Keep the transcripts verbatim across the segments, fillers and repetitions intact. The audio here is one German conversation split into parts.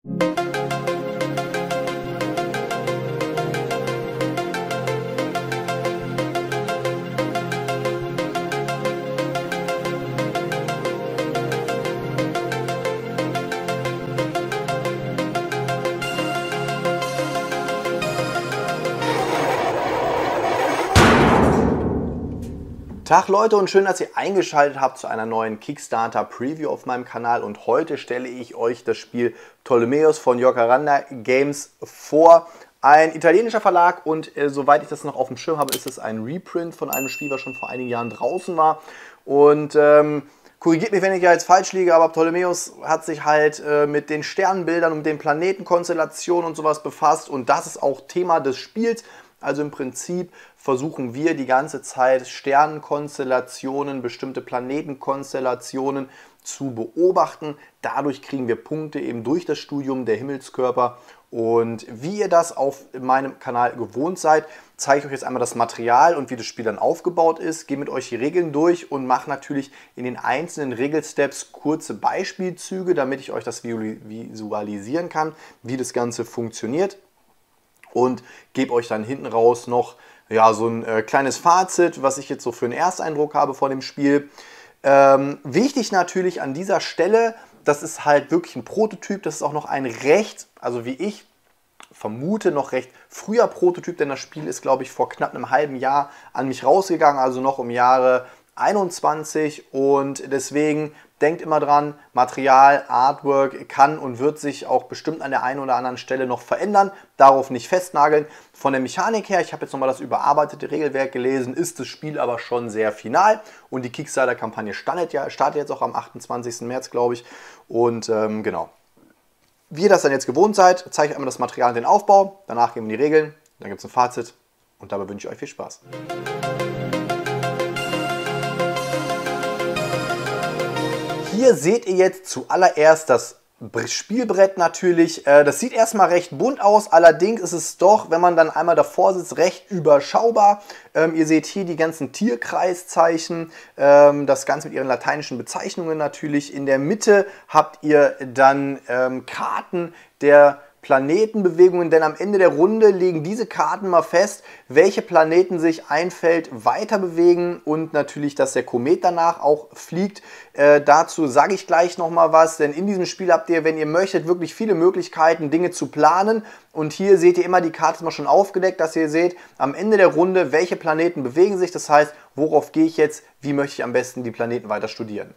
Tag Leute und schön, dass ihr eingeschaltet habt zu einer neuen Kickstarter Preview auf meinem Kanal, und heute stelle ich euch das Spiel Ptolemaios von Jacaranda Games vor. Ein italienischer Verlag, und äh, soweit ich das noch auf dem Schirm habe, ist es ein Reprint von einem Spiel, was schon vor einigen Jahren draußen war. Und ähm, korrigiert mich, wenn ich ja jetzt falsch liege, aber Ptolemaios hat sich halt äh, mit den Sternbildern und den Planetenkonstellationen und sowas befasst, und das ist auch Thema des Spiels. Also im Prinzip versuchen wir die ganze Zeit Sternenkonstellationen, bestimmte Planetenkonstellationen zu beobachten. Dadurch kriegen wir Punkte eben durch das Studium der Himmelskörper. Und wie ihr das auf meinem Kanal gewohnt seid, zeige ich euch jetzt einmal das Material und wie das Spiel dann aufgebaut ist. Gehe mit euch die Regeln durch und mache natürlich in den einzelnen Regelsteps kurze Beispielzüge, damit ich euch das visualisieren kann, wie das Ganze funktioniert. Und gebe euch dann hinten raus noch ja, so ein äh, kleines Fazit, was ich jetzt so für einen Ersteindruck habe von dem Spiel. Ähm, wichtig natürlich an dieser Stelle, das ist halt wirklich ein Prototyp, das ist auch noch ein recht, also wie ich vermute, noch recht früher Prototyp, denn das Spiel ist, glaube ich, vor knapp einem halben Jahr an mich rausgegangen, also noch im Jahre einundzwanzig, und deswegen denkt immer dran, Material, Artwork kann und wird sich auch bestimmt an der einen oder anderen Stelle noch verändern. Darauf nicht festnageln. Von der Mechanik her, ich habe jetzt nochmal das überarbeitete Regelwerk gelesen, ist das Spiel aber schon sehr final. Und die Kickstarter-Kampagne startet, ja, startet jetzt auch am achtundzwanzigsten März, glaube ich. Und ähm, genau. Wie ihr das dann jetzt gewohnt seid, zeige ich einmal das Material und den Aufbau. Danach gehen wir in die Regeln, dann gibt es ein Fazit. Und dabei wünsche ich euch viel Spaß. Hier seht ihr jetzt zuallererst das Spielbrett natürlich. Das sieht erstmal recht bunt aus, allerdings ist es doch, wenn man dann einmal davor sitzt, recht überschaubar. Ähm, ihr seht hier die ganzen Tierkreiszeichen, ähm, das Ganze mit ihren lateinischen Bezeichnungen natürlich. In der Mitte habt ihr dann ähm, Karten der Planetenbewegungen, denn am Ende der Runde legen diese Karten mal fest, welche Planeten sich ein Feld weiter bewegen, und natürlich, dass der Komet danach auch fliegt. Äh, dazu sage ich gleich nochmal was, denn in diesem Spiel habt ihr, wenn ihr möchtet, wirklich viele Möglichkeiten, Dinge zu planen. Und hier seht ihr immer, die Karte ist mal schon aufgedeckt, dass ihr seht, am Ende der Runde, welche Planeten bewegen sich. Das heißt, worauf gehe ich jetzt, wie möchte ich am besten die Planeten weiter studieren.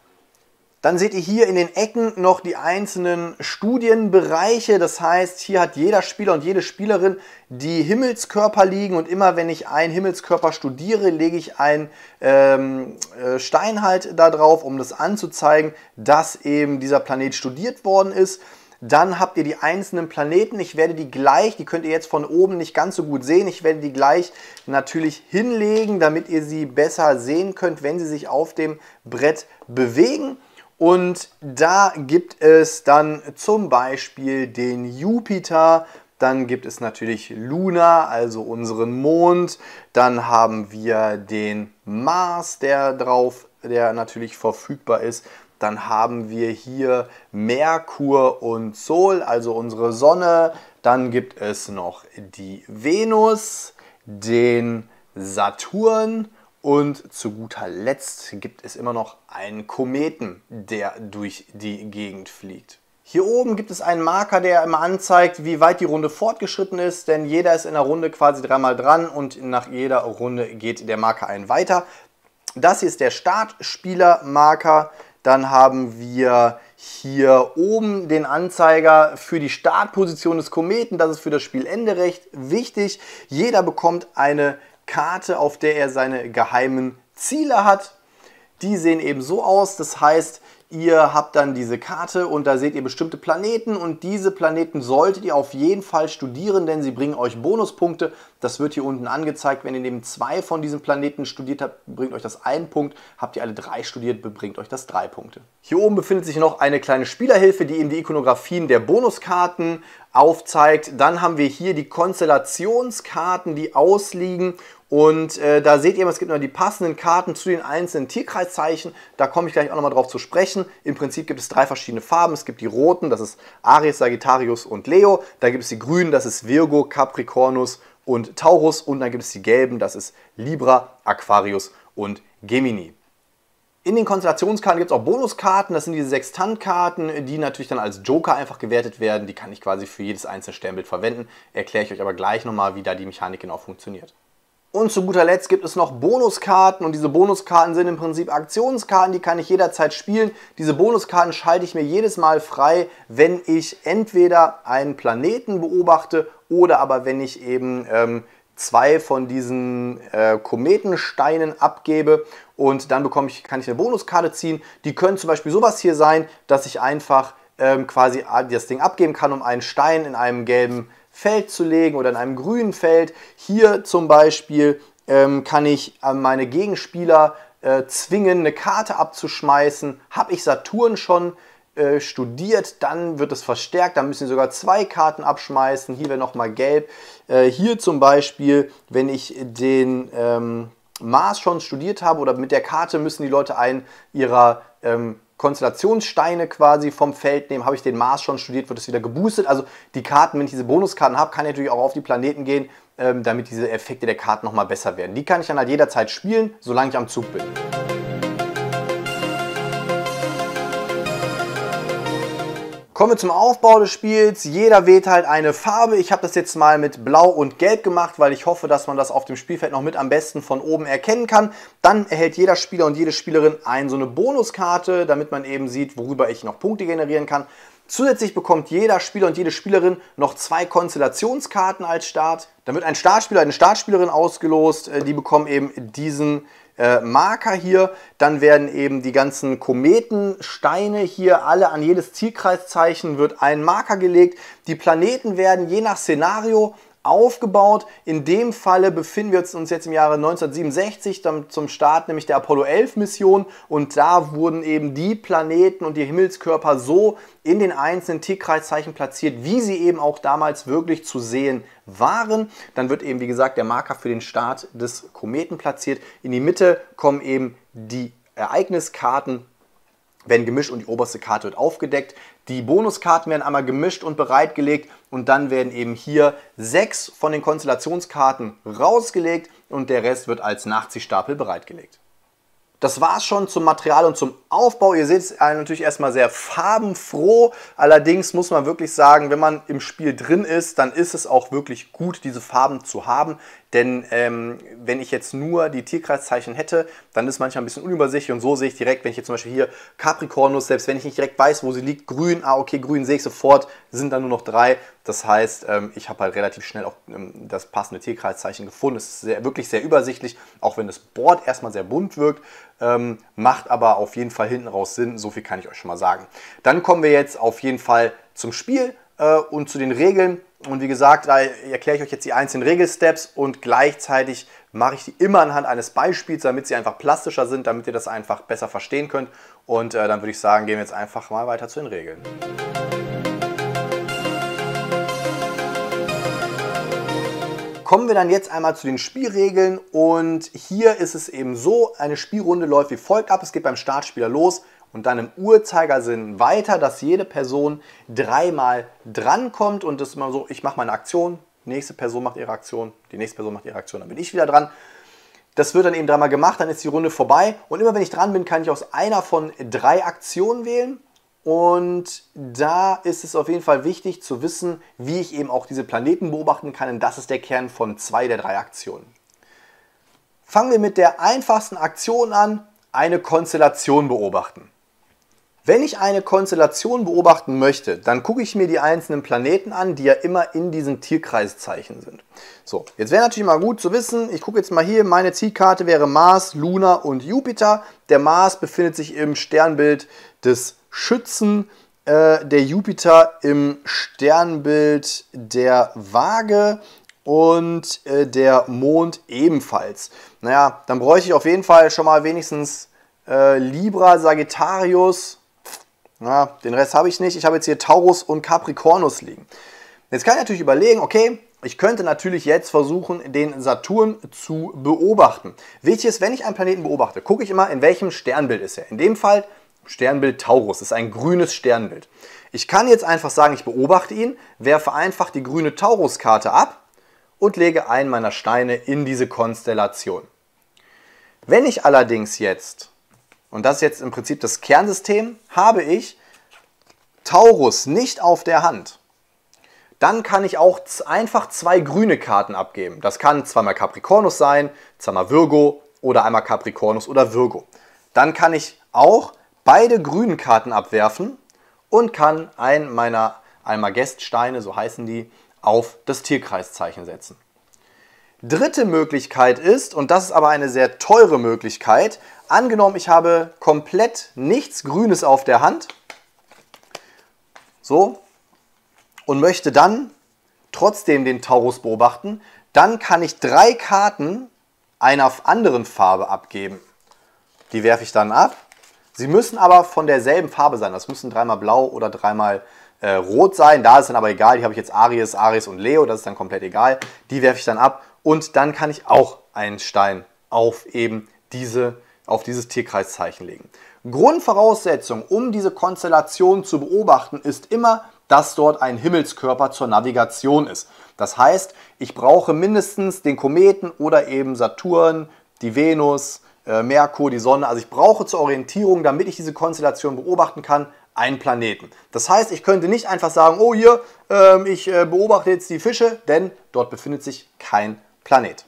Dann seht ihr hier in den Ecken noch die einzelnen Studienbereiche. Das heißt, hier hat jeder Spieler und jede Spielerin die Himmelskörper liegen, und immer wenn ich einen Himmelskörper studiere, lege ich einen ähm, Stein halt da drauf, um das anzuzeigen, dass eben dieser Planet studiert worden ist. Dann habt ihr die einzelnen Planeten. Ich werde die gleich, die könnt ihr jetzt von oben nicht ganz so gut sehen, ich werde die gleich natürlich hinlegen, damit ihr sie besser sehen könnt, wenn sie sich auf dem Brett bewegen. Und da gibt es dann zum Beispiel den Jupiter, dann gibt es natürlich Luna, also unseren Mond, dann haben wir den Mars, der drauf, der natürlich verfügbar ist. Dann haben wir hier Merkur und Sol, also unsere Sonne. Dann gibt es noch die Venus, den Saturn. Und zu guter Letzt gibt es immer noch einen Kometen, der durch die Gegend fliegt. Hier oben gibt es einen Marker, der immer anzeigt, wie weit die Runde fortgeschritten ist, denn jeder ist in der Runde quasi dreimal dran und nach jeder Runde geht der Marker einen weiter. Das hier ist der Startspielermarker. Dann haben wir hier oben den Anzeiger für die Startposition des Kometen. Das ist für das Spielende recht wichtig. Jeder bekommt eine Karte, auf der er seine geheimen Ziele hat. Die sehen eben so aus, das heißt, ihr habt dann diese Karte und da seht ihr bestimmte Planeten, und diese Planeten solltet ihr auf jeden Fall studieren, denn sie bringen euch Bonuspunkte. Das wird hier unten angezeigt. Wenn ihr neben zwei von diesen Planeten studiert habt, bringt euch das einen Punkt. Habt ihr alle drei studiert, bringt euch das drei Punkte. Hier oben befindet sich noch eine kleine Spielerhilfe, die eben die Ikonografien der Bonuskarten aufzeigt. Dann haben wir hier die Konstellationskarten, die ausliegen. Und äh, da seht ihr, es gibt noch die passenden Karten zu den einzelnen Tierkreiszeichen. Da komme ich gleich auch nochmal drauf zu sprechen. Im Prinzip gibt es drei verschiedene Farben. Es gibt die roten, das ist Aries, Sagittarius und Leo. Da gibt es die grünen, das ist Virgo, Capricornus und Taurus. Und dann gibt es die gelben, das ist Libra, Aquarius und Gemini. In den Konstellationskarten gibt es auch Bonuskarten, das sind diese Sextantkarten, die natürlich dann als Joker einfach gewertet werden. Die kann ich quasi für jedes einzelne Sternbild verwenden. Erkläre ich euch aber gleich nochmal, wie da die Mechanik genau funktioniert. Und zu guter Letzt gibt es noch Bonuskarten und diese Bonuskarten sind im Prinzip Aktionskarten, die kann ich jederzeit spielen. Diese Bonuskarten schalte ich mir jedes Mal frei, wenn ich entweder einen Planeten beobachte oder aber wenn ich eben ähm, zwei von diesen äh, Kometensteinen abgebe und dann bekomme ich, kann ich eine Bonuskarte ziehen. Die können zum Beispiel sowas hier sein, dass ich einfach ähm, quasi das Ding abgeben kann, um einen Stein in einem gelben Feld zu legen oder in einem grünen Feld. Hier zum Beispiel ähm, kann ich äh, meine Gegenspieler äh, zwingen, eine Karte abzuschmeißen. Habe ich Saturn schon äh, studiert, dann wird es verstärkt. Dann müssen sie sogar zwei Karten abschmeißen. Hier wäre nochmal gelb. Äh, hier zum Beispiel, wenn ich den ähm, Mars schon studiert habe oder mit der Karte müssen die Leute einen ihrer ähm, Konstellationssteine quasi vom Feld nehmen. Habe ich den Mars schon studiert, wird es wieder geboostet. Also die Karten, wenn ich diese Bonuskarten habe, kann ich natürlich auch auf die Planeten gehen, ähm, damit diese Effekte der Karten nochmal besser werden. Die kann ich dann halt jederzeit spielen, solange ich am Zug bin. Kommen wir zum Aufbau des Spiels. Jeder wählt halt eine Farbe. Ich habe das jetzt mal mit Blau und Gelb gemacht, weil ich hoffe, dass man das auf dem Spielfeld noch mit am besten von oben erkennen kann. Dann erhält jeder Spieler und jede Spielerin eine so eine Bonuskarte, damit man eben sieht, worüber ich noch Punkte generieren kann. Zusätzlich bekommt jeder Spieler und jede Spielerin noch zwei Konstellationskarten als Start. Dann wird ein Startspieler, eine Startspielerin ausgelost. Die bekommen eben diesen Äh, Marker hier, dann werden eben die ganzen Kometensteine hier alle an jedes Tierkreiszeichen wird ein Marker gelegt. Die Planeten werden je nach Szenario aufgebaut. In dem Falle befinden wir uns jetzt im Jahre neunzehnhundertsiebenundsechzig dann zum Start nämlich der Apollo elf Mission und da wurden eben die Planeten und die Himmelskörper so in den einzelnen Tierkreiszeichen platziert, wie sie eben auch damals wirklich zu sehen waren. Dann wird eben, wie gesagt, der Marker für den Start des Kometen platziert. In die Mitte kommen eben die Ereigniskarten, werden gemischt und die oberste Karte wird aufgedeckt. Die Bonuskarten werden einmal gemischt und bereitgelegt und dann werden eben hier sechs von den Konstellationskarten rausgelegt und der Rest wird als Nachziehstapel bereitgelegt. Das war es schon zum Material und zum Aufbau. Ihr seht es natürlich erstmal sehr farbenfroh. Allerdings muss man wirklich sagen, wenn man im Spiel drin ist, dann ist es auch wirklich gut, diese Farben zu haben. Denn ähm, wenn ich jetzt nur die Tierkreiszeichen hätte, dann ist manchmal ein bisschen unübersichtlich. Und so sehe ich direkt, wenn ich jetzt zum Beispiel hier Capricornus, selbst wenn ich nicht direkt weiß, wo sie liegt, grün, ah okay, grün sehe ich sofort, sind dann nur noch drei. Das heißt, ähm, ich habe halt relativ schnell auch ähm, das passende Tierkreiszeichen gefunden. Es ist sehr, wirklich sehr übersichtlich, auch wenn das Board erstmal sehr bunt wirkt. Ähm, macht aber auf jeden Fall hinten raus Sinn, so viel kann ich euch schon mal sagen. Dann kommen wir jetzt auf jeden Fall zum Spiel äh, und zu den Regeln. Und wie gesagt, da erkläre ich euch jetzt die einzelnen Regelsteps und gleichzeitig mache ich die immer anhand eines Beispiels, damit sie einfach plastischer sind, damit ihr das einfach besser verstehen könnt. Und äh, dann würde ich sagen, gehen wir jetzt einfach mal weiter zu den Regeln. Kommen wir dann jetzt einmal zu den Spielregeln und hier ist es eben so, eine Spielrunde läuft wie folgt ab. Es geht beim Startspieler los und dann im Uhrzeigersinn weiter, dass jede Person dreimal drankommt und das ist immer so, ich mache meine Aktion, nächste Person macht ihre Aktion, die nächste Person macht ihre Aktion, dann bin ich wieder dran. Das wird dann eben dreimal gemacht, dann ist die Runde vorbei und immer wenn ich dran bin, kann ich aus einer von drei Aktionen wählen. Und da ist es auf jeden Fall wichtig zu wissen, wie ich eben auch diese Planeten beobachten kann, denn das ist der Kern von zwei der drei Aktionen. Fangen wir mit der einfachsten Aktion an, eine Konstellation beobachten. Wenn ich eine Konstellation beobachten möchte, dann gucke ich mir die einzelnen Planeten an, die ja immer in diesen Tierkreiszeichen sind. So, jetzt wäre natürlich mal gut zu wissen, ich gucke jetzt mal hier, meine Zielkarte wäre Mars, Luna und Jupiter. Der Mars befindet sich im Sternbild des Schützen, äh, der Jupiter im Sternbild der Waage und äh, der Mond ebenfalls. Naja, dann bräuchte ich auf jeden Fall schon mal wenigstens äh, Libra, Sagittarius. Na, den Rest habe ich nicht. Ich habe jetzt hier Taurus und Capricornus liegen. Jetzt kann ich natürlich überlegen, okay, Ich könnte natürlich jetzt versuchen, den Saturn zu beobachten. Wichtig ist, wenn ich einen Planeten beobachte, gucke ich immer, in welchem Sternbild ist er. In dem Fall Sternbild Taurus, das ist ein grünes Sternbild. Ich kann jetzt einfach sagen, ich beobachte ihn, werfe einfach die grüne Taurus-Karte ab und lege einen meiner Steine in diese Konstellation. Wenn ich allerdings jetzt, und das ist jetzt im Prinzip das Kernsystem, habe ich Taurus nicht auf der Hand, dann kann ich auch einfach zwei grüne Karten abgeben. Das kann zweimal Capricornus sein, zweimal Virgo oder einmal Capricornus oder Virgo. Dann kann ich auch beide grünen Karten abwerfen und kann einen meiner Almageststeine, so heißen die, auf das Tierkreiszeichen setzen. Dritte Möglichkeit ist, und das ist aber eine sehr teure Möglichkeit, angenommen ich habe komplett nichts Grünes auf der Hand, so, und möchte dann trotzdem den Taurus beobachten, dann kann ich drei Karten einer anderen Farbe abgeben. Die werfe ich dann ab. Sie müssen aber von derselben Farbe sein. Das müssen dreimal blau oder dreimal äh, rot sein. Da ist dann aber egal. Hier habe ich jetzt Aries, Aries und Leo. Das ist dann komplett egal. Die werfe ich dann ab. Und dann kann ich auch einen Stein auf eben diese, auf dieses Tierkreiszeichen legen. Grundvoraussetzung, um diese Konstellation zu beobachten, ist immer, dass dort ein Himmelskörper zur Navigation ist. Das heißt, ich brauche mindestens den Kometen oder eben Saturn, die Venus, äh, Merkur, die Sonne. Also ich brauche zur Orientierung, damit ich diese Konstellation beobachten kann, einen Planeten. Das heißt, ich könnte nicht einfach sagen, oh hier, äh, ich äh, beobachte jetzt die Fische, denn dort befindet sich kein Planet.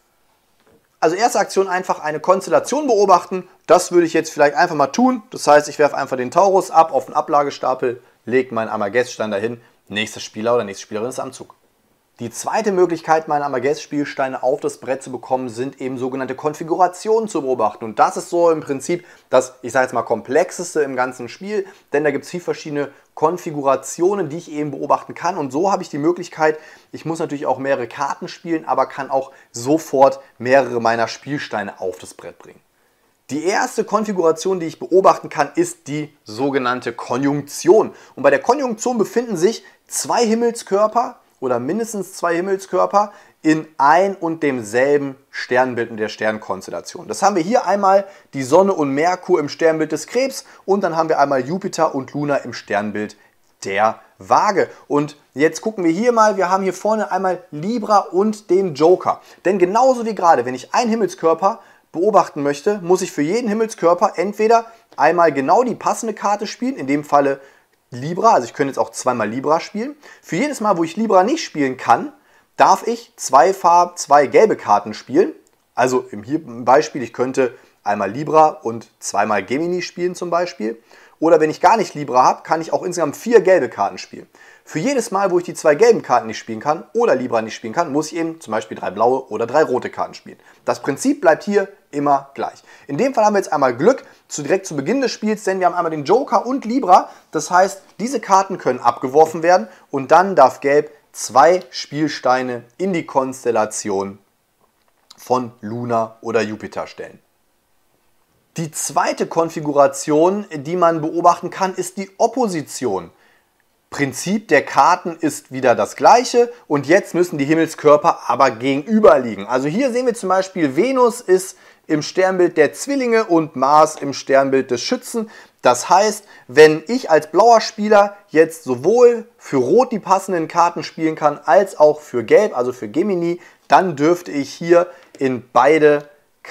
Also erste Aktion, einfach eine Konstellation beobachten. Das würde ich jetzt vielleicht einfach mal tun. Das heißt, ich werfe einfach den Taurus ab auf den Ablagestapel, lege meinen Amargest-Stein dahin, nächster Spieler oder nächste Spielerin ist am Zug. Die zweite Möglichkeit, meine Amargest-Spielsteine auf das Brett zu bekommen, sind eben sogenannte Konfigurationen zu beobachten. Und das ist so im Prinzip das, ich sage jetzt mal, komplexeste im ganzen Spiel, denn da gibt es viele verschiedene Konfigurationen, die ich eben beobachten kann. Und so habe ich die Möglichkeit, ich muss natürlich auch mehrere Karten spielen, aber kann auch sofort mehrere meiner Spielsteine auf das Brett bringen. Die erste Konfiguration, die ich beobachten kann, ist die sogenannte Konjunktion. Und bei der Konjunktion befinden sich zwei Himmelskörper oder mindestens zwei Himmelskörper in ein und demselben Sternbild in der Sternkonstellation. Das haben wir hier einmal die Sonne und Merkur im Sternbild des Krebs und dann haben wir einmal Jupiter und Luna im Sternbild der Waage. Und jetzt gucken wir hier mal, wir haben hier vorne einmal Libra und den Joker. Denn genauso wie gerade, wenn ich einen Himmelskörper beobachten möchte, muss ich für jeden Himmelskörper entweder einmal genau die passende Karte spielen, in dem Falle Libra, also ich könnte jetzt auch zweimal Libra spielen. Für jedes Mal, wo ich Libra nicht spielen kann, darf ich zwei Farb, zwei gelbe Karten spielen. Also im, hier im Beispiel, ich könnte einmal Libra und zweimal Gemini spielen zum Beispiel. Oder wenn ich gar nicht Libra habe, kann ich auch insgesamt vier gelbe Karten spielen. Für jedes Mal, wo ich die zwei gelben Karten nicht spielen kann oder Libra nicht spielen kann, muss ich eben zum Beispiel drei blaue oder drei rote Karten spielen. Das Prinzip bleibt hier immer gleich. In dem Fall haben wir jetzt einmal Glück, zu, direkt zu Beginn des Spiels, denn wir haben einmal den Joker und Libra. Das heißt, diese Karten können abgeworfen werden und dann darf Gelb zwei Spielsteine in die Konstellation von Luna oder Jupiter stellen. Die zweite Konfiguration, die man beobachten kann, ist die Opposition. Prinzip der Karten ist wieder das gleiche und jetzt müssen die Himmelskörper aber gegenüber liegen. Also hier sehen wir zum Beispiel, Venus ist im Sternbild der Zwillinge und Mars im Sternbild des Schützen. Das heißt, wenn ich als blauer Spieler jetzt sowohl für Rot die passenden Karten spielen kann, als auch für Gelb, also für Gemini, dann dürfte ich hier in beide,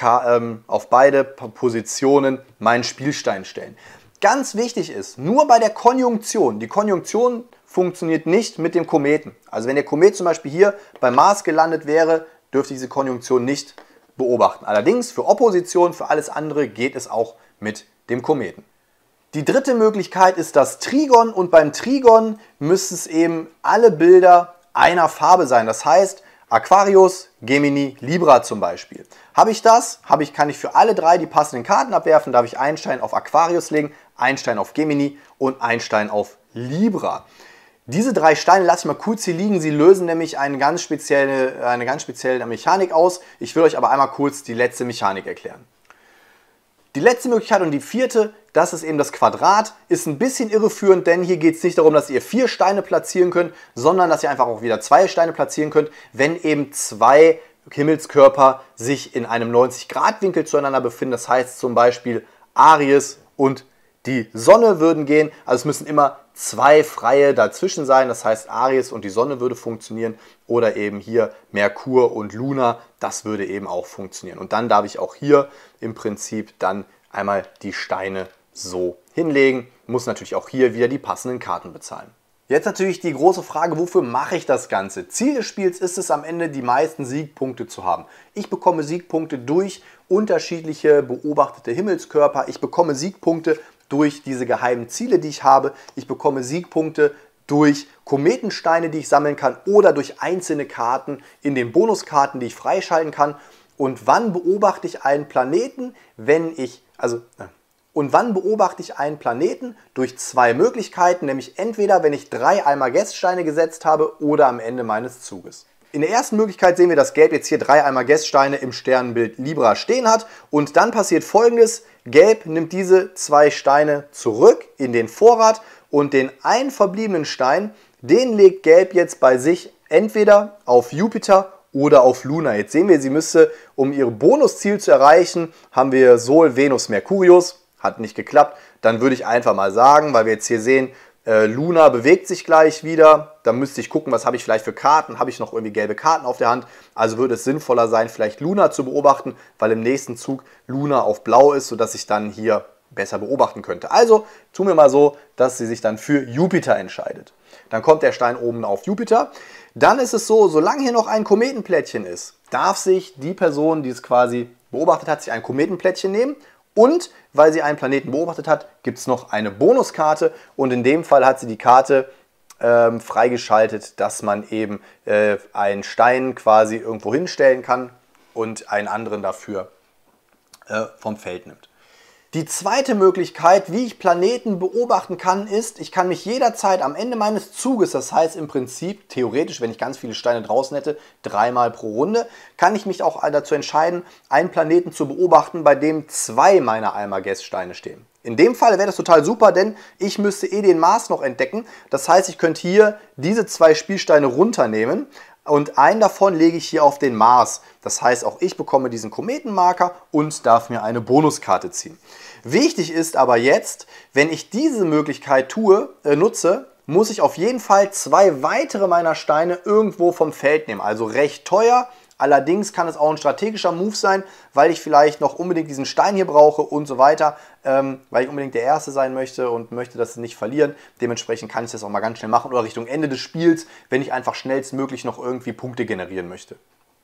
auf beide Positionen meinen Spielstein stellen. Ganz wichtig ist, nur bei der Konjunktion, die Konjunktion funktioniert nicht mit dem Kometen. Also wenn der Komet zum Beispiel hier bei Mars gelandet wäre, dürfte ich diese Konjunktion nicht beobachten. Allerdings für Opposition, für alles andere geht es auch mit dem Kometen. Die dritte Möglichkeit ist das Trigon und beim Trigon müssen es eben alle Bilder einer Farbe sein. Das heißt Aquarius, Gemini, Libra zum Beispiel. Habe ich das, habe ich, kann ich für alle drei die passenden Karten abwerfen, darf ich einen Stein auf Aquarius legen, einen Stein auf Gemini und einen Stein auf Libra. Diese drei Steine lasse ich mal kurz hier liegen, sie lösen nämlich eine ganz spezielle, eine ganz spezielle Mechanik aus. Ich will euch aber einmal kurz die letzte Mechanik erklären. Die letzte Möglichkeit und die vierte, das ist eben das Quadrat, ist ein bisschen irreführend, denn hier geht es nicht darum, dass ihr vier Steine platzieren könnt, sondern dass ihr einfach auch wieder zwei Steine platzieren könnt, wenn eben zwei Himmelskörper sich in einem neunzig Grad Winkel zueinander befinden. Das heißt zum Beispiel Aries und die Sonne würden gehen. Also es müssen immer zwei freie dazwischen sein. Das heißt Aries und die Sonne würde funktionieren. Oder eben hier Merkur und Luna. Das würde eben auch funktionieren. Und dann darf ich auch hier im Prinzip dann einmal die Steine so hinlegen. Muss natürlich auch hier wieder die passenden Karten bezahlen. Jetzt natürlich die große Frage, wofür mache ich das Ganze? Ziel des Spiels ist es am Ende, die meisten Siegpunkte zu haben. Ich bekomme Siegpunkte durch unterschiedliche beobachtete Himmelskörper. Ich bekomme Siegpunkte durch diese geheimen Ziele, die ich habe. Ich bekomme Siegpunkte durch Kometensteine, die ich sammeln kann oder durch einzelne Karten in den Bonuskarten, die ich freischalten kann. Und wann beobachte ich einen Planeten, wenn ich, also... Und wann beobachte ich einen Planeten? Durch zwei Möglichkeiten, nämlich entweder, wenn ich drei Almagest-Steine gesetzt habe oder am Ende meines Zuges. In der ersten Möglichkeit sehen wir, dass Gelb jetzt hier drei Almagest-Steine im Sternenbild Libra stehen hat. Und dann passiert Folgendes. Gelb nimmt diese zwei Steine zurück in den Vorrat und den einen verbliebenen Stein, den legt Gelb jetzt bei sich entweder auf Jupiter oder auf Luna. Jetzt sehen wir, sie müsste, um ihr Bonusziel zu erreichen, haben wir Sol, Venus, Mercurius. Hat nicht geklappt, dann würde ich einfach mal sagen, weil wir jetzt hier sehen, äh, Luna bewegt sich gleich wieder, dann müsste ich gucken, was habe ich vielleicht für Karten, habe ich noch irgendwie gelbe Karten auf der Hand, also würde es sinnvoller sein, vielleicht Luna zu beobachten, weil im nächsten Zug Luna auf blau ist, sodass ich dann hier besser beobachten könnte. Also tun wir mal so, dass sie sich dann für Jupiter entscheidet. Dann kommt der Stein oben auf Jupiter. Dann ist es so, solange hier noch ein Kometenplättchen ist, darf sich die Person, die es quasi beobachtet hat, sich ein Kometenplättchen nehmen. Und weil sie einen Planeten beobachtet hat, gibt es noch eine Bonuskarte und in dem Fall hat sie die Karte ähm, freigeschaltet, dass man eben äh, einen Stein quasi irgendwo hinstellen kann und einen anderen dafür äh, vom Feld nimmt. Die zweite Möglichkeit, wie ich Planeten beobachten kann, ist, ich kann mich jederzeit am Ende meines Zuges, das heißt im Prinzip, theoretisch, wenn ich ganz viele Steine draußen hätte, dreimal pro Runde, kann ich mich auch dazu entscheiden, einen Planeten zu beobachten, bei dem zwei meiner Almagest-Steine stehen. In dem Fall wäre das total super, denn ich müsste eh den Mars noch entdecken. Das heißt, ich könnte hier diese zwei Spielsteine runternehmen. Und einen davon lege ich hier auf den Mars. Das heißt, auch ich bekomme diesen Kometenmarker und darf mir eine Bonuskarte ziehen. Wichtig ist aber jetzt, wenn ich diese Möglichkeit tue, äh, nutze, muss ich auf jeden Fall zwei weitere meiner Steine irgendwo vom Feld nehmen. Also recht teuer. Allerdings kann es auch ein strategischer Move sein, weil ich vielleicht noch unbedingt diesen Stein hier brauche und so weiter, ähm, weil ich unbedingt der Erste sein möchte und möchte das nicht verlieren. Dementsprechend kann ich das auch mal ganz schnell machen oder Richtung Ende des Spiels, wenn ich einfach schnellstmöglich noch irgendwie Punkte generieren möchte.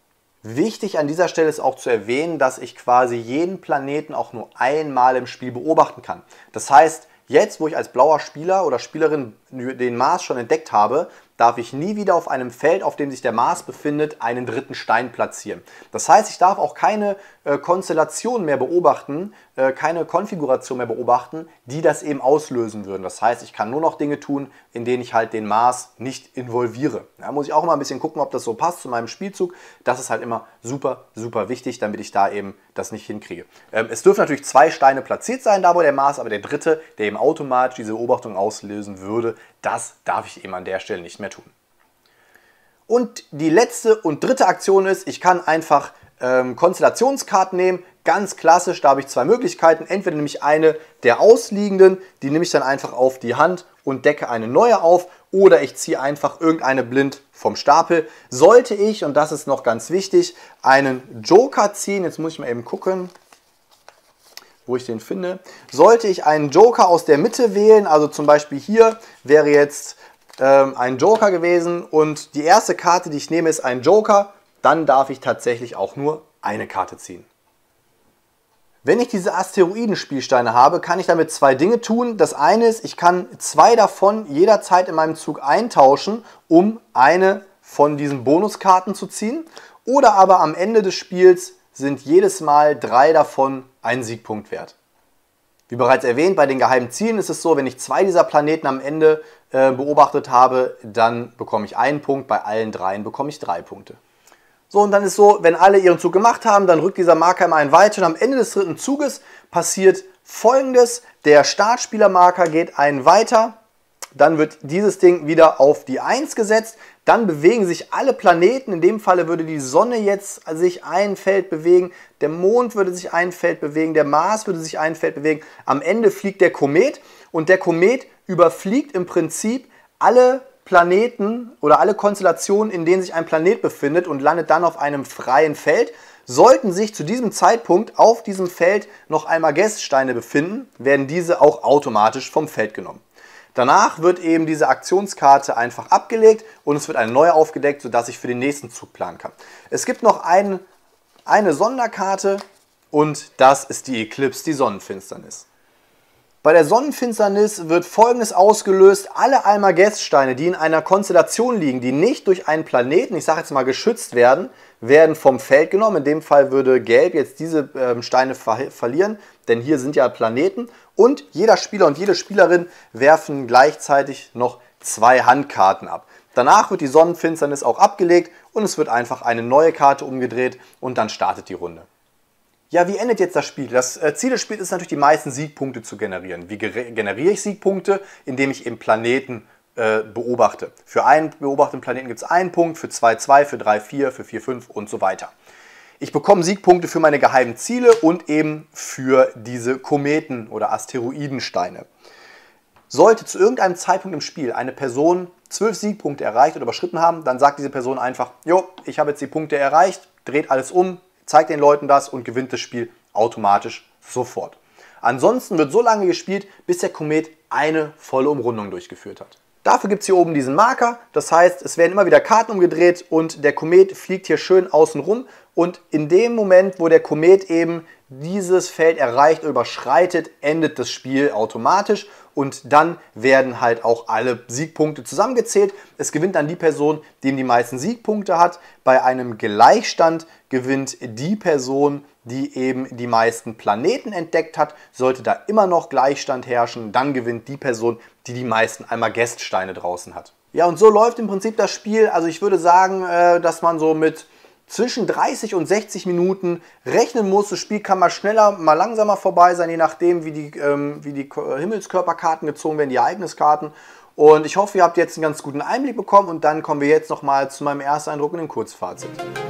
Wichtig an dieser Stelle ist auch zu erwähnen, dass ich quasi jeden Planeten auch nur einmal im Spiel beobachten kann. Das heißt, jetzt, wo ich als blauer Spieler oder Spielerin den Mars schon entdeckt habe, darf ich nie wieder auf einem Feld, auf dem sich der Mars befindet, einen dritten Stein platzieren. Das heißt, ich darf auch keine äh, Konstellation mehr beobachten, äh, keine Konfiguration mehr beobachten, die das eben auslösen würden. Das heißt, ich kann nur noch Dinge tun, in denen ich halt den Mars nicht involviere. Da muss ich auch immer ein bisschen gucken, ob das so passt zu meinem Spielzug. Das ist halt immer super, super wichtig, damit ich da eben das nicht hinkriege. Ähm, es dürfen natürlich zwei Steine platziert sein, da wo der Mars, aber der dritte, der eben automatisch diese Beobachtung auslösen würde, das darf ich eben an der Stelle nicht mehr tun. Und die letzte und dritte Aktion ist, ich kann einfach ähm, Konstellationskarten nehmen, ganz klassisch, da habe ich zwei Möglichkeiten. Entweder nehme ich eine der ausliegenden, die nehme ich dann einfach auf die Hand und decke eine neue auf, oder ich ziehe einfach irgendeine blind vom Stapel. Sollte ich, und das ist noch ganz wichtig, einen Joker ziehen, jetzt muss ich mal eben gucken, wo ich den finde. Sollte ich einen Joker aus der Mitte wählen, also zum Beispiel hier wäre jetzt ähm, ein Joker gewesen und die erste Karte, die ich nehme, ist ein Joker, dann darf ich tatsächlich auch nur eine Karte ziehen. Wenn ich diese Asteroidenspielsteine habe, kann ich damit zwei Dinge tun. Das eine ist, ich kann zwei davon jederzeit in meinem Zug eintauschen, um eine von diesen Bonuskarten zu ziehen. Oder aber am Ende des Spiels sind jedes Mal drei davon einen Siegpunkt wert. Wie bereits erwähnt, bei den geheimen Zielen ist es so, wenn ich zwei dieser Planeten am Ende äh, beobachtet habe, dann bekomme ich einen Punkt, bei allen dreien bekomme ich drei Punkte. So, und dann ist so, wenn alle ihren Zug gemacht haben, dann rückt dieser Marker immer ein weiter und am Ende des dritten Zuges passiert Folgendes. Der Startspielermarker geht einen weiter. Dann wird dieses Ding wieder auf die eins gesetzt. Dann bewegen sich alle Planeten. In dem Falle würde die Sonne jetzt sich ein Feld bewegen. Der Mond würde sich ein Feld bewegen. Der Mars würde sich ein Feld bewegen. Am Ende fliegt der Komet. Und der Komet überfliegt im Prinzip alle Planeten oder alle Konstellationen, in denen sich ein Planet befindet und landet dann auf einem freien Feld. Sollten sich zu diesem Zeitpunkt auf diesem Feld noch einmal Gäststeine befinden, werden diese auch automatisch vom Feld genommen. Danach wird eben diese Aktionskarte einfach abgelegt und es wird eine neue aufgedeckt, sodass ich für den nächsten Zug planen kann. Es gibt noch ein, eine Sonderkarte und das ist die Eclipse, die Sonnenfinsternis. Bei der Sonnenfinsternis wird Folgendes ausgelöst: Alle Almagest-Steine, die in einer Konstellation liegen, die nicht durch einen Planeten, ich sage jetzt mal, geschützt werden, werden vom Feld genommen. In dem Fall würde Gelb jetzt diese ähm, Steine ver verlieren, denn hier sind ja Planeten. Und jeder Spieler und jede Spielerin werfen gleichzeitig noch zwei Handkarten ab. Danach wird die Sonnenfinsternis auch abgelegt und es wird einfach eine neue Karte umgedreht und dann startet die Runde. Ja, wie endet jetzt das Spiel? Das Ziel des Spiels ist natürlich, die meisten Siegpunkte zu generieren. Wie generiere ich Siegpunkte? Indem ich eben Planeten äh, beobachte. Für einen beobachteten Planeten gibt es einen Punkt, für zwei, zwei, für drei, vier, für vier, fünf und so weiter. Ich bekomme Siegpunkte für meine geheimen Ziele und eben für diese Kometen- oder Asteroidensteine. Sollte zu irgendeinem Zeitpunkt im Spiel eine Person zwölf Siegpunkte erreicht oder überschritten haben, dann sagt diese Person einfach: Jo, ich habe jetzt die Punkte erreicht, dreht alles um, zeigt den Leuten das und gewinnt das Spiel automatisch sofort. Ansonsten wird so lange gespielt, bis der Komet eine volle Umrundung durchgeführt hat. Dafür gibt es hier oben diesen Marker, das heißt, es werden immer wieder Karten umgedreht und der Komet fliegt hier schön außen rum und in dem Moment, wo der Komet eben dieses Feld erreicht oder überschreitet, endet das Spiel automatisch und dann werden halt auch alle Siegpunkte zusammengezählt. Es gewinnt dann die Person, die die meisten Siegpunkte hat. Bei einem Gleichstand gewinnt die Person, die eben die meisten Planeten entdeckt hat. Sollte da immer noch Gleichstand herrschen, dann gewinnt die Person, die die meisten Almagest-Steine draußen hat. Ja, und so läuft im Prinzip das Spiel. Also ich würde sagen, dass man so mit zwischen dreißig und sechzig Minuten rechnen muss. Das Spiel kann mal schneller, mal langsamer vorbei sein, je nachdem, wie die, ähm, wie die Himmelskörperkarten gezogen werden, die Ereigniskarten. Und ich hoffe, ihr habt jetzt einen ganz guten Einblick bekommen und dann kommen wir jetzt nochmal zu meinem Ersteindruck und dem Kurzfazit.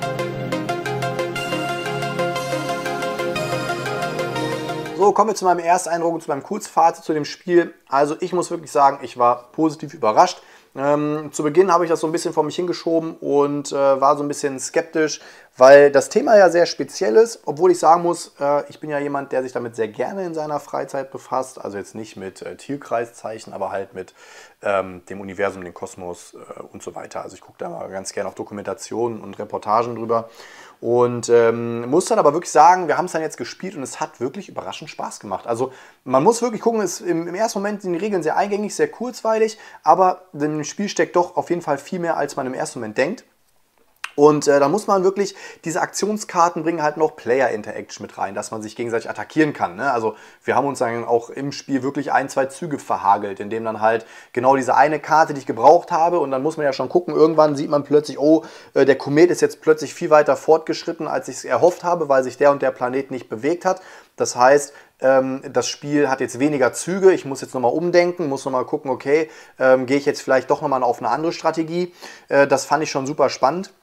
So, kommen wir zu meinem Ersteindruck und zu meinem Kurzfazit zu dem Spiel. Also ich muss wirklich sagen, ich war positiv überrascht. Ähm, zu Beginn habe ich das so ein bisschen vor mich hingeschoben und äh, war so ein bisschen skeptisch, weil das Thema ja sehr speziell ist, obwohl ich sagen muss, äh, ich bin ja jemand, der sich damit sehr gerne in seiner Freizeit befasst, also jetzt nicht mit äh, Tierkreiszeichen, aber halt mit ähm, dem Universum, dem Kosmos äh, und so weiter. Also ich gucke da mal ganz gerne auf Dokumentationen und Reportagen drüber und ähm, muss dann aber wirklich sagen, wir haben es dann jetzt gespielt und es hat wirklich überraschend Spaß gemacht. Also man muss wirklich gucken, es, im, im ersten Moment sind die Regeln sehr eingängig, sehr kurzweilig, aber im Spiel steckt doch auf jeden Fall viel mehr, als man im ersten Moment denkt. Und äh, da muss man wirklich, diese Aktionskarten bringen halt noch Player-Interaction mit rein, dass man sich gegenseitig attackieren kann. Ne? Also wir haben uns dann auch im Spiel wirklich ein, zwei Züge verhagelt, indem dann halt genau diese eine Karte, die ich gebraucht habe, und dann muss man ja schon gucken, irgendwann sieht man plötzlich, oh, äh, der Komet ist jetzt plötzlich viel weiter fortgeschritten, als ich es erhofft habe, weil sich der und der Planet nicht bewegt hat. Das heißt, ähm, das Spiel hat jetzt weniger Züge, ich muss jetzt nochmal umdenken, muss nochmal gucken, okay, ähm, gehe ich jetzt vielleicht doch nochmal auf eine andere Strategie. Äh, das fand ich schon super spannend.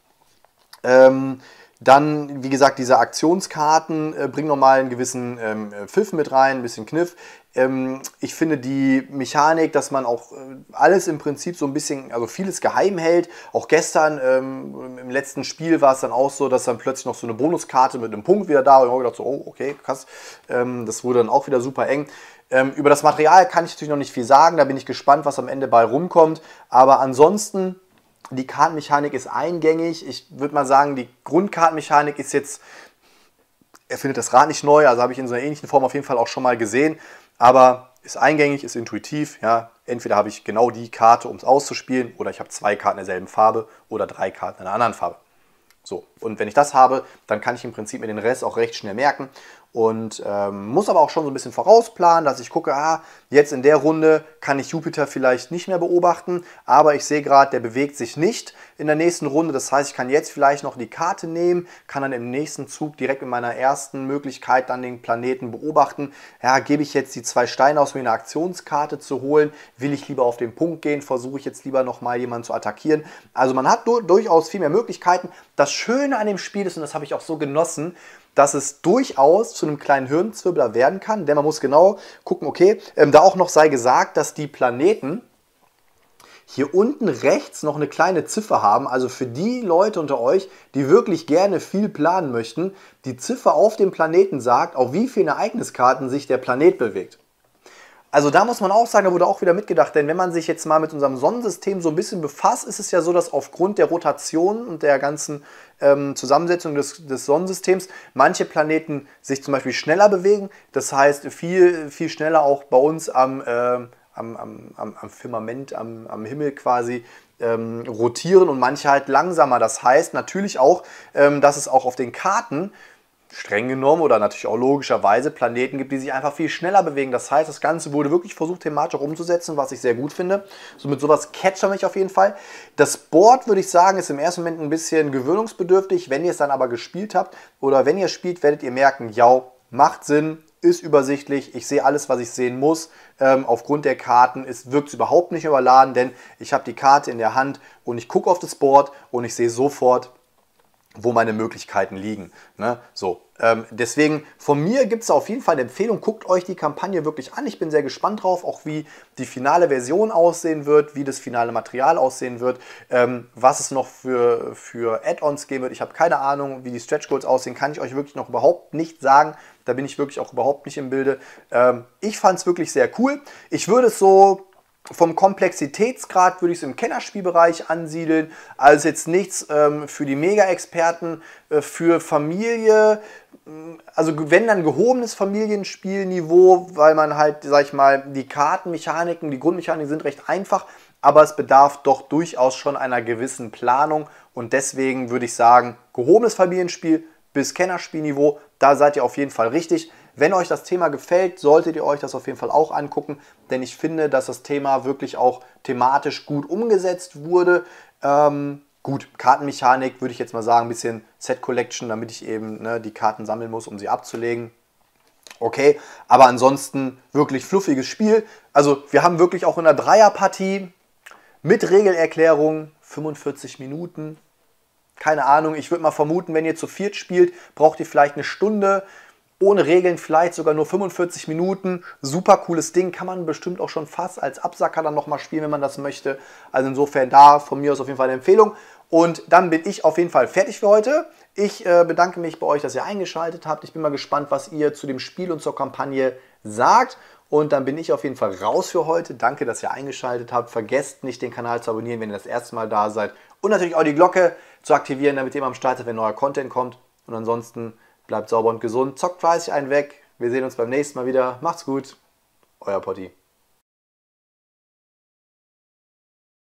Ähm, dann, wie gesagt, diese Aktionskarten äh, bringen nochmal einen gewissen ähm, Pfiff mit rein, ein bisschen Kniff. Ähm, ich finde die Mechanik, dass man auch äh, alles im Prinzip so ein bisschen, also vieles geheim hält. Auch gestern ähm, im letzten Spiel war es dann auch so, dass dann plötzlich noch so eine Bonuskarte mit einem Punkt wieder da war. Und ich habe gedacht so, oh, okay, krass. Ähm, das wurde dann auch wieder super eng. Ähm, über das Material kann ich natürlich noch nicht viel sagen. Da bin ich gespannt, was am Ende bei rumkommt. Aber ansonsten, die Kartenmechanik ist eingängig. Ich würde mal sagen, die Grundkartenmechanik ist jetzt, er findet das Rad nicht neu, also habe ich in so einer ähnlichen Form auf jeden Fall auch schon mal gesehen. Aber ist eingängig, ist intuitiv. Ja. Entweder habe ich genau die Karte, um es auszuspielen, oder ich habe zwei Karten derselben Farbe oder drei Karten einer anderen Farbe. So, Und wenn ich das habe, dann kann ich im Prinzip mir den Rest auch recht schnell merken. Und ähm, muss aber auch schon so ein bisschen vorausplanen, dass ich gucke, ah, jetzt in der Runde kann ich Jupiter vielleicht nicht mehr beobachten, aber ich sehe gerade, der bewegt sich nicht in der nächsten Runde. Das heißt, ich kann jetzt vielleicht noch die Karte nehmen, kann dann im nächsten Zug direkt mit meiner ersten Möglichkeit dann den Planeten beobachten. Ja, gebe ich jetzt die zwei Steine aus, um eine Aktionskarte zu holen? Will ich lieber auf den Punkt gehen? Versuche ich jetzt lieber nochmal jemanden zu attackieren? Also man hat du durchaus viel mehr Möglichkeiten. Das Schöne an dem Spiel ist, und das habe ich auch so genossen, dass es durchaus zu einem kleinen Hirnzwirbler werden kann, denn man muss genau gucken, okay, ähm, da auch noch sei gesagt, dass die Planeten hier unten rechts noch eine kleine Ziffer haben, also für die Leute unter euch, die wirklich gerne viel planen möchten, die Ziffer auf dem Planeten sagt, auf wie viele Ereigniskarten sich der Planet bewegt. Also da muss man auch sagen, da wurde auch wieder mitgedacht, denn wenn man sich jetzt mal mit unserem Sonnensystem so ein bisschen befasst, ist es ja so, dass aufgrund der Rotation und der ganzen ähm, Zusammensetzung des, des Sonnensystems manche Planeten sich zum Beispiel schneller bewegen. Das heißt, viel, viel schneller auch bei uns am, äh, am, am, am, am Firmament, am, am Himmel quasi ähm, rotieren und manche halt langsamer. Das heißt natürlich auch, ähm, dass es auch auf den Karten streng genommen oder natürlich auch logischerweise Planeten gibt, die sich einfach viel schneller bewegen. Das heißt, das Ganze wurde wirklich versucht, thematisch auch umzusetzen, was ich sehr gut finde. So mit sowas catcht er mich auf jeden Fall. Das Board, würde ich sagen, ist im ersten Moment ein bisschen gewöhnungsbedürftig. Wenn ihr es dann aber gespielt habt oder wenn ihr spielt, werdet ihr merken, ja, macht Sinn, ist übersichtlich, ich sehe alles, was ich sehen muss. Ähm, aufgrund der Karten wirkt es überhaupt nicht überladen, denn ich habe die Karte in der Hand und ich gucke auf das Board und ich sehe sofort, wo meine Möglichkeiten liegen. Ne? So, ähm, deswegen von mir gibt es auf jeden Fall eine Empfehlung, guckt euch die Kampagne wirklich an. Ich bin sehr gespannt drauf, auch wie die finale Version aussehen wird, wie das finale Material aussehen wird, ähm, was es noch für, für Add-ons geben wird. Ich habe keine Ahnung, wie die Stretch Goals aussehen, kann ich euch wirklich noch überhaupt nicht sagen. Da bin ich wirklich auch überhaupt nicht im Bilde. Ähm, ich fand es wirklich sehr cool. Ich würde es so vom Komplexitätsgrad würde ich es im Kennerspielbereich ansiedeln, also jetzt nichts ähm, für die Mega-Experten, äh, für Familie, also wenn dann gehobenes Familienspielniveau, weil man halt, sag ich mal, die Kartenmechaniken, die Grundmechaniken sind recht einfach, aber es bedarf doch durchaus schon einer gewissen Planung und deswegen würde ich sagen, gehobenes Familienspiel bis Kennerspielniveau, da seid ihr auf jeden Fall richtig. Wenn euch das Thema gefällt, solltet ihr euch das auf jeden Fall auch angucken, denn ich finde, dass das Thema wirklich auch thematisch gut umgesetzt wurde. Ähm, gut, Kartenmechanik würde ich jetzt mal sagen, ein bisschen Set Collection, damit ich eben ne, die Karten sammeln muss, um sie abzulegen. Okay, aber ansonsten wirklich fluffiges Spiel. Also wir haben wirklich auch in einer Dreierpartie mit Regelerklärung fünfundvierzig Minuten. Keine Ahnung, ich würde mal vermuten, wenn ihr zu viert spielt, braucht ihr vielleicht eine Stunde. Ohne Regeln vielleicht sogar nur fünfundvierzig Minuten. Super cooles Ding. Kann man bestimmt auch schon fast als Absacker dann nochmal spielen, wenn man das möchte. Also insofern da von mir aus auf jeden Fall eine Empfehlung. Und dann bin ich auf jeden Fall fertig für heute. Ich äh, bedanke mich bei euch, dass ihr eingeschaltet habt. Ich bin mal gespannt, was ihr zu dem Spiel und zur Kampagne sagt. Und dann bin ich auf jeden Fall raus für heute. Danke, dass ihr eingeschaltet habt. Vergesst nicht, den Kanal zu abonnieren, wenn ihr das erste Mal da seid. Und natürlich auch die Glocke zu aktivieren, damit ihr immer am Start seid, wenn neuer Content kommt. Und ansonsten bleibt sauber und gesund, zockt fleißig einen weg. Wir sehen uns beim nächsten Mal wieder. Macht's gut, euer Potti.